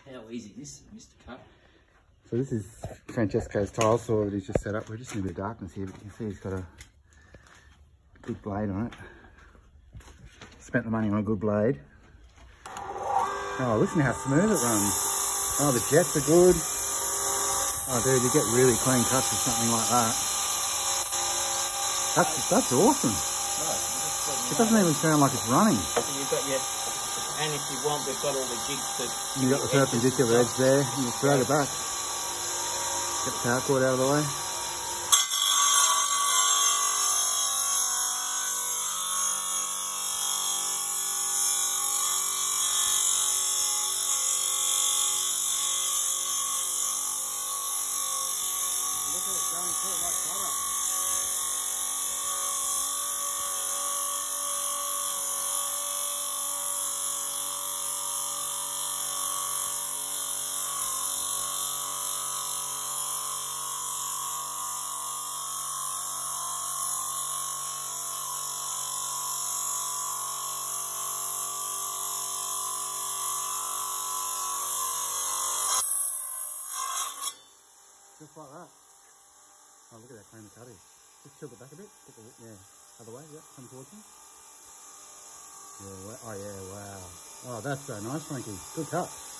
how easy this is to cut. So this is Francesco's tile saw that he's just set up. We're just in a bit of darkness here, but you can see he's got a big blade on it. Spent the money on a good blade. Oh, listen to how smooth it runs. Oh, the jets are good. Oh, dude, you get really clean cuts with something like that. That's awesome. It doesn't even sound like it's running. So you've got your, and if you want, we've got all the jigs to... You've got the perpendicular edge there. You just throw it back. Get the power cord out of the way. Look at it going through it like butter. Just like that. Oh, look at that clean the cut is. Just tilt it back a bit. Put the, yeah, other way. Yep, come towards me. Yeah, oh yeah, wow. Oh, that's so nice, Frankie. Good cut.